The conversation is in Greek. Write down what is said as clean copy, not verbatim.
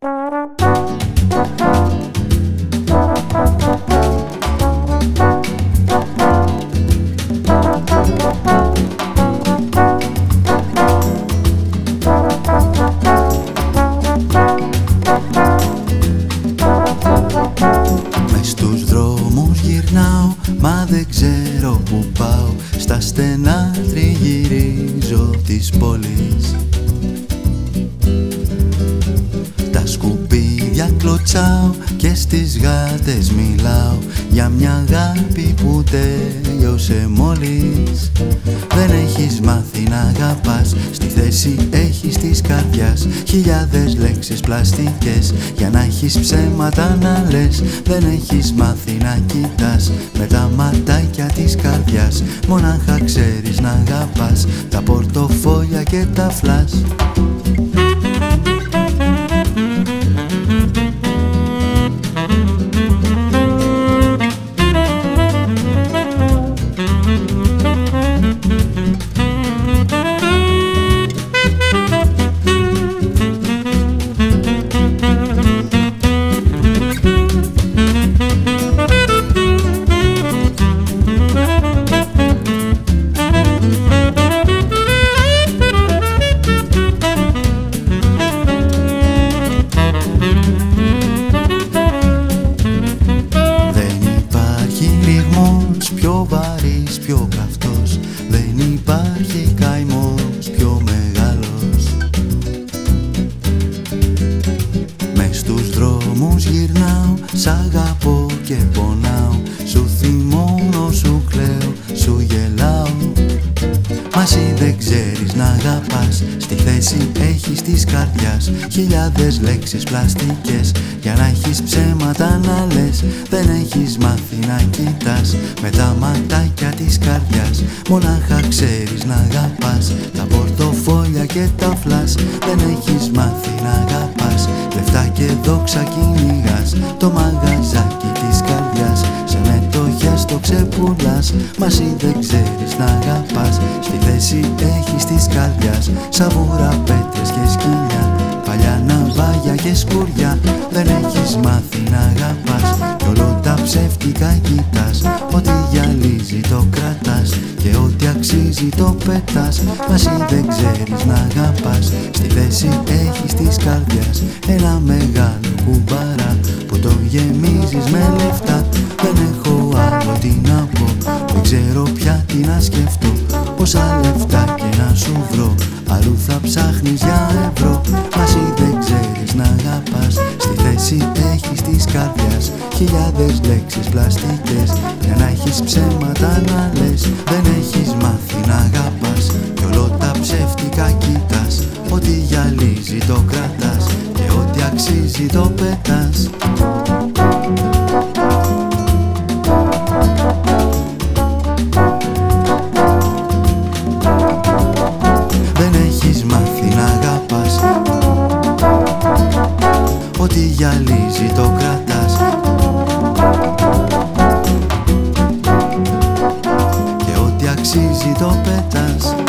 Μες στους δρόμους γυρνάω, μα δεν ξέρω που πάω. Στα στενά τριγυρίζω της πόλης. Τα σκουπίδια κλωτσάω και στις γάτες μιλάω για μια αγάπη που τέλειωσε μόλις. Δεν έχεις μάθει να αγαπάς, στη θέση έχεις της καρδιάς χιλιάδες λέξεις πλαστικές για να έχεις ψέματα να λες. Δεν έχεις μάθει να κοιτάς με τα ματάκια της καρδιάς, μονάχα ξέρεις να αγαπάς τα πορτοφόλια και τα φλας. Πιο βαρύς, πιο καυτός, δεν υπάρχει καημός πιο μεγάλος. Μες στους δρόμους γυρνάω, σ' αγαπώ και πονάω, σου θυμώνω, σου κλαίω, σου γελάω. Μα εσύ δεν ξέρεις να αγαπάς, στη θέση έχεις της καρδιάς χιλιάδες λέξεις πλαστικές για να έχεις ψέματα να λες. Δεν έχεις μάθει να κοιτάς με τα ματάκια της καρδιάς, μονάχα ξέρεις να αγαπάς τα πορτοφόλια και τα φλας. Δεν έχεις μάθει να αγαπάς, λεφτά και δόξα κυνηγάς, το μαγαζάκι της καρδιάς σε μετοχές το ξεπουλάς. Μα εσύ δεν ξέρεις να αγαπάς, στη θέση έχεις της καρδιάς σαβούρα, πέτρες και σκοινιά, παλιά ναυάγια και σκουριά. Δεν έχεις μάθει να αγαπάς κι όλο τα ψεύτικα κοιτάς, ό,τι γυαλίζει το κρατάς και ό,τι αξίζει το πετάς. Μα εσύ δεν ξέρεις να αγαπάς, στη θέση έχεις της καρδιάς ένα μεγάλο κουμπαρά που το γεμίζεις με λεφτά. Δεν έχω άλλο τι να πω, δεν ξέρω πια τι να σκεφτώ, πόσα λεφτά και να σου βρω, αλλού θα ψάχνεις για ευρώ. Μα εσύ δεν ξέρεις να αγαπάς, στη θέση έχεις της καρδιάς χιλιάδες λέξεις πλαστικές για να έχεις ψέματα να λες. Δεν έχεις μάθει να αγαπάς κι όλο τα ψεύτικα κοιτάς, ό,τι γυαλίζει το κρατάς και ό,τι αξίζει το πετάς. Δεν έχεις μάθει να αγαπάς, ό,τι γυαλίζει το κρατάς και ό,τι αξίζει το πετάς.